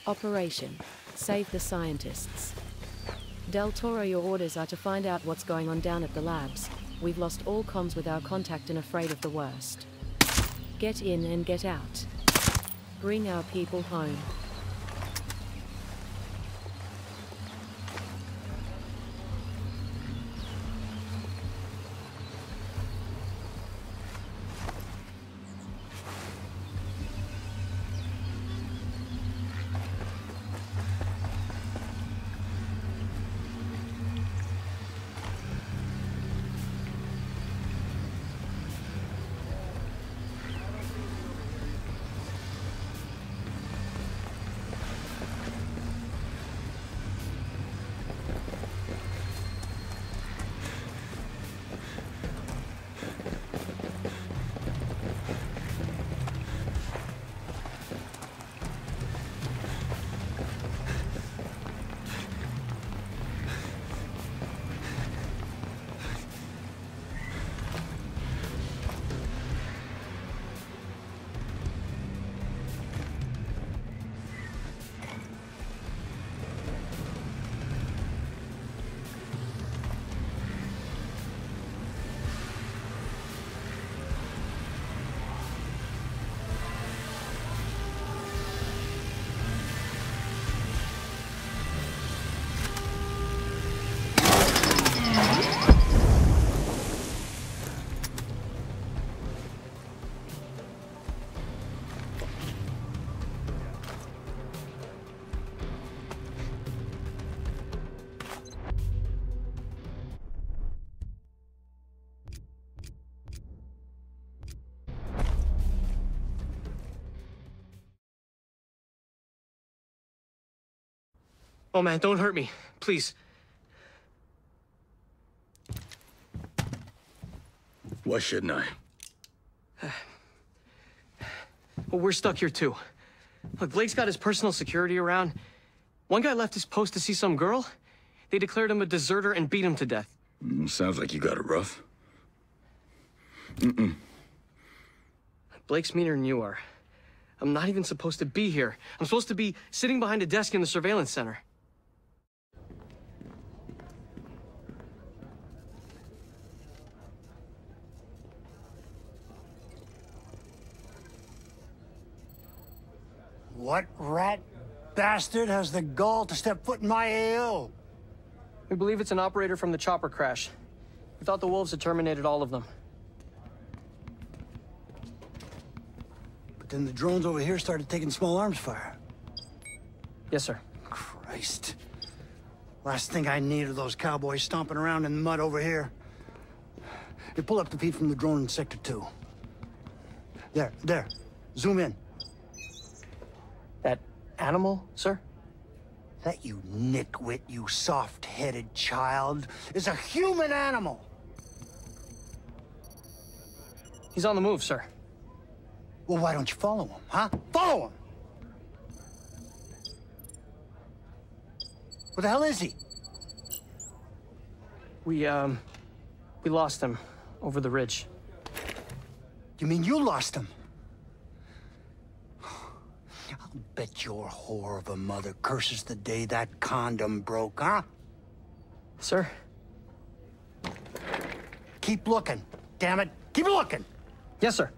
Operation: Save the Scientists. Del Toro, your orders are to find out what's going on down at the labs. We've lost all comms with our contact and afraid of the worst. Get in and get out. Bring our people home. Oh man, don't hurt me, please. Why shouldn't I? Well, we're stuck here too. Look, Blake's got his personal security around. One guy left his post to see some girl. They declared him a deserter and beat him to death. Sounds like you got it rough. Blake's meaner than you are. I'm not even supposed to be here. I'm supposed to be sitting behind a desk in the surveillance center. What rat bastard has the gall to step foot in my AO? We believe it's an operator from the chopper crash. We thought the wolves had terminated all of them. But then the drones over here started taking small arms fire. Yes, sir. Christ. Last thing I need are those cowboys stomping around in the mud over here. Hey, pull up the feed from the drone in Sector 2. There. Zoom in. That animal, sir? That you nitwit, you soft-headed child, is a human animal! He's on the move, sir. Well, why don't you follow him, huh? Follow him! Where the hell is he? We lost him over the ridge. You mean you lost him? I'll bet your whore of a mother curses the day that condom broke, huh? Sir? Keep looking, damn it. Keep looking! Yes, sir.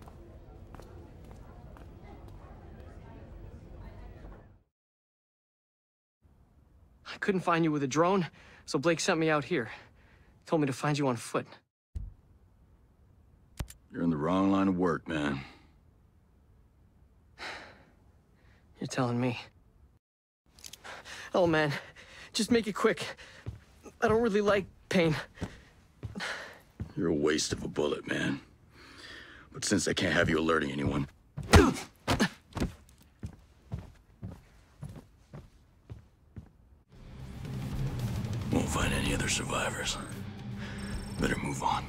I couldn't find you with a drone, so Blake sent me out here. Told me to find you on foot. You're in the wrong line of work, man. You're telling me. Oh, man. Just make it quick. I don't really like pain. You're a waste of a bullet, man. But since I can't have you alerting anyone... Won't find any other survivors. Better move on.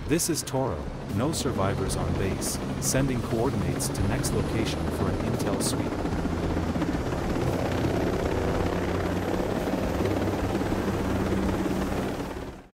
This is Toro, no survivors on base, sending coordinates to next location for an intel sweep.